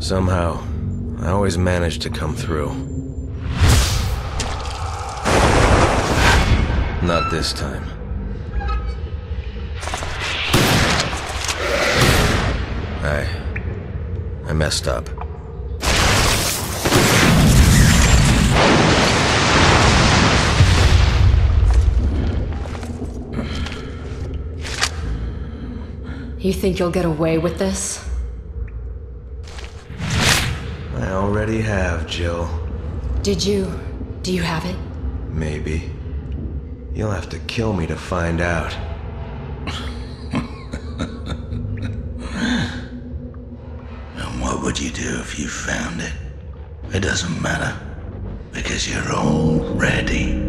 Somehow, I always manage to come through. Not this time. I messed up. You think you'll get away with this? I already have, Jill. Do you have it? Maybe. You'll have to kill me to find out. And what would you do if you found it? It doesn't matter, because you're already